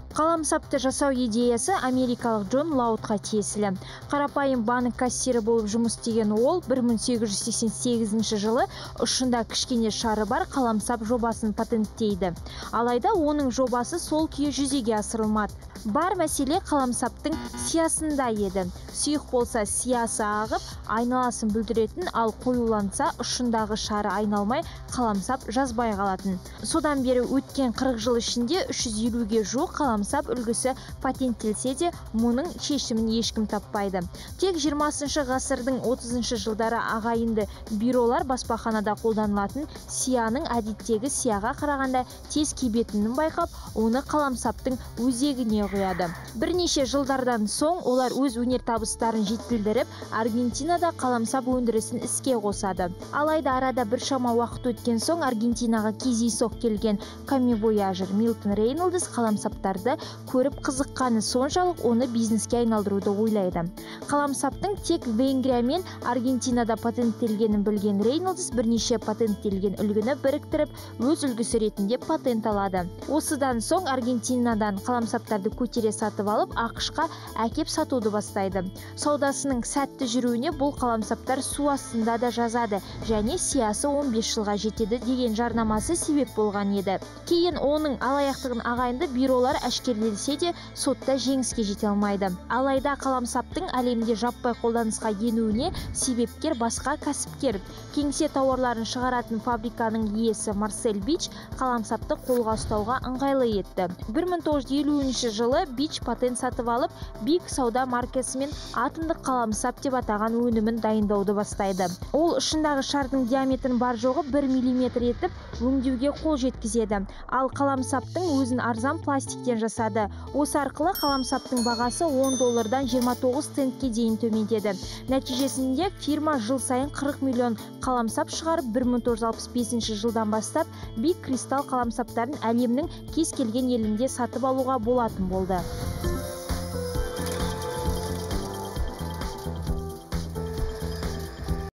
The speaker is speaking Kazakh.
Қаламсапты жасау идеясы америкалық Джон Лаутқа тиесілі. Қарапайым банк кассирі болып жұмыс істеген ол 1888 жылы ұшында кішкене шары бар қаламсап жобасын патенттейді. Алайда оның жобасы сол күйі жүзеге асырылмады. Бар мәселе қаламсаптың сиясында еді. Сұйық болса сиясы ағып, айналасын бүлдіретін, ал қоюланса ұшындағы шары айналмай қаламсап жазбай қалатын. Содан бері өткен 40 жыл ішінде 350-ге жуық қаламсап үлгісі патенттелсе де, мұның шешімін ешкім таппайды. Тек 20 ғасырдың 30 жылдары ағайынды бюролар баспаханада қолданылатын сияның әдеттегі сияға қарағанда тез кебетінін байқап, оны қаламсаптың өзегіне қояды. Бірнеше жылдардан соң олар өз өнертабыстарын жетілдіріп, Аргентинада қаламсап өндірісін іске қосады. Алайда арада біршама уақыт өткен соң Аргентинаға кездейсоқ келген камевояжер Милтон Рейнолдс қаламсаптарды көріп қызыққаны соншалық оны бизнеске айналдыруды ойлайды. Қаламсаптың тек Венгрия мен Аргентинада патенттелгенін білген Рейнолдс бірнеше патенттелген үлгіні біріктіріп, өз үлгісі ретінде патент алады. Осыдан соң Аргентинадан қаламсаптарды көтере сатып алып, ақш-қа әкеп сатуды бастайды. Саудасының сәтті жүруіне бұл қаламсаптар су астында да жазады және сиясы 15 жылға жетеді деген жарнамасы себеп болған еді. Кейін оның алаяқтығын ағайынды бюролар әшкерелесе де сотта жеңіске жете алмайды. Алайда қаламсаптың әлемде жаппай қолданысқа енуіне себепкер басқа кәсіпкер. Кеңсе тауарларын шығаратын фабриканың иесі Марсель Бич қаламсапты қолға ұстауға ыңғайлы етті. 1950 жылы Бич патент сатып алып, Биг сауда маркасымен атомдық қаламсап деп атаған өнімін дайындауды бастайды. Ол ұшындағы шардың диаметрін бар жоғы 1 мм етіп өңдеуге қол жеткізеді. Ал қаламсаптың өзін арзан пластиктен жасады. Осы арқылы қаламсаптың бағасы $10-дан 29 центке дейін төмендеді. Нәтижесінде фирма жыл сайын 40 миллион қаламсап шығарып, 1965 жылдан бастап Биг кристалл қаламсаптарын әлемнің кез келген елінде сатып алуға болатын болды.